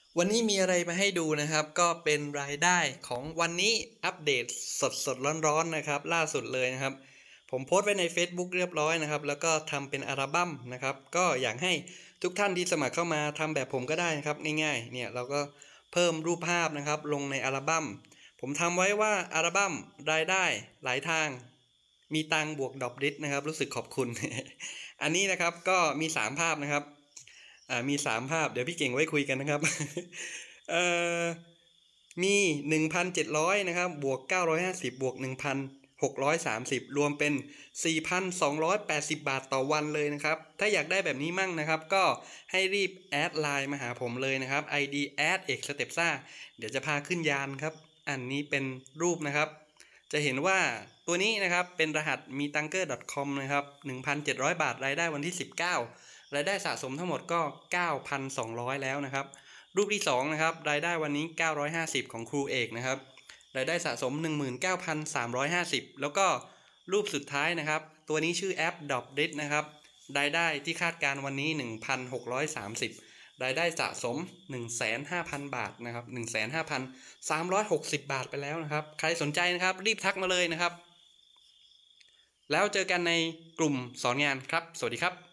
วันนี้มีอะไรมาให้ดูนะครับก็เป็นรายได้ของวันนี้อัปเดตสดร้อนๆนะครับล่าสุดเลยนะครับผมโพสต์ไว้ใน Facebook เรียบร้อยนะครับแล้วก็ทำเป็นอัลบั้มนะครับก็อยากให้ทุกท่านที่สมัครเข้ามาทำแบบผมก็ได้นะครับง่ายๆเนี่ยเราก็เพิ่มรูปภาพนะครับลงในอัลบั้มผมทำไว้ว่าอัลบั้มรายได้หลายทางมีตังบวกดอกดิสนะครับรู้สึกขอบคุณ อันนี้นะครับก็มี3ภาพนะครับมี3ภาพเดี๋ยวพี่เก่งไว้คุยกันนะครับ เอ่อมี1,700นะครับบวก950บวก1,630รวมเป็น4,280บาทต่อวันเลยนะครับถ้าอยากได้แบบนี้มั่งนะครับก็ให้รีบแอดไลน์มาหาผมเลยนะครับ ID แอดเอกสเต็ปซ่าเดี๋ยวจะพาขึ้นยานครับอันนี้เป็นรูปนะครับจะเห็นว่าตัวนี้นะครับเป็นรหัส mitanker.com นะครับ 1,700 บาทรายได้วันที่19รายได้สะสมทั้งหมดก็ 9,200 แล้วนะครับรูปที่2นะครับรายได้วันนี้950ของครูเอกนะครับรายได้สะสม 19,350 แล้วก็รูปสุดท้ายนะครับตัวนี้ชื่อแอป Dropdit นะครับรายได้ที่คาดการวันนี้ 1,630 รายได้สะสม 15,000 บาทนะครับ 15,360 บาทไปแล้วนะครับใครสนใจนะครับรีบทักมาเลยนะครับแล้วเจอกันในกลุ่มสอนงานครับสวัสดีครับ